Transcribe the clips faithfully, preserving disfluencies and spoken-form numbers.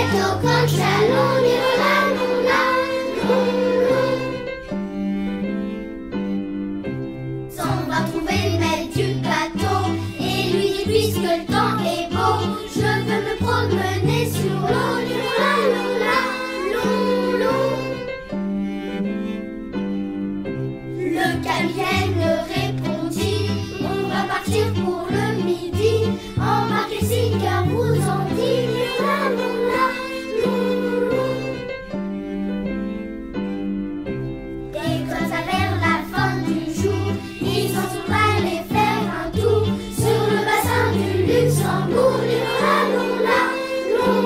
au camp de Chalon, lirola, lola, lon, lon. S'en va trouver le maître du bateau et lui dit puisque le temps est beau, je veux me promener sur l'eau, lirola, lola, lon, lon. Le capitaine répondit, on va partir pour le midi, embarquez si car vous en dit, lirola, lola, lon, lon. Et comme ça vers la fin du jour, ils en sont allés faire un tour sur le bassin du Luxembourg, lirola, lola, lon,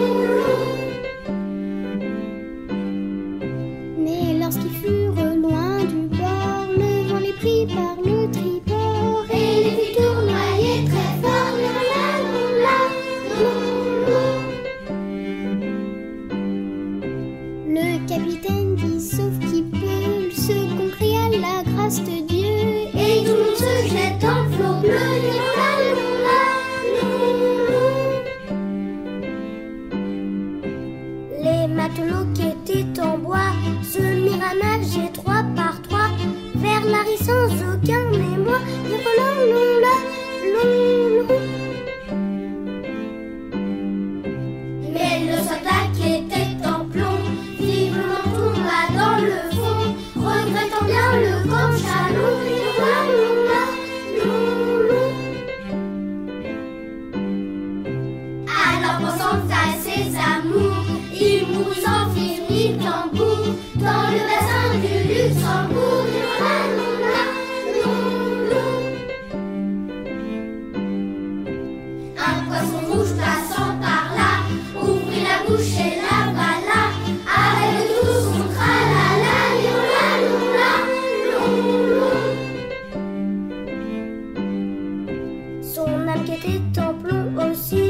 lon. Mais lorsqu'ils furent loin du bord, le vent les prit par le tribord Et les filles tournoyaient très fort, lirola, lola, lon, lon. Le capitaine dit sauf qui peut, le second cria la grâce de Dieu. Et tout le monde se jette dans le flot bleu, lirola, lola, lon, lon. Les matelots qui étaient en bois se mirent à nager trois par trois vers la rive sans aucun émoi, lirola, lola, lon, lon. Mais le soldat qui était en plomb vivement tomba dans le fond, regrettant bien le camp de Chalon, lirola, lola, lon, lon. Alors pensant à ses amours, il mourut sans fil ni tambour dans le bassin du Luxembourg, lirola, lola, lon, lon. Un poisson rouge passant par là ouvrit la bouche et l'avala avec tout son tralala, lirola, lola, lon, lon. Son âme qui était en plomb aussi